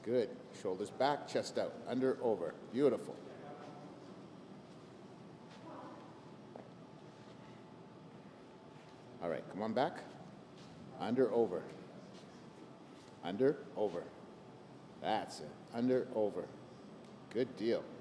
Good. Shoulders back, chest out. Under, over. Beautiful. All right, come on back. Under, over. Under, over. That's it. Under, over. Good deal.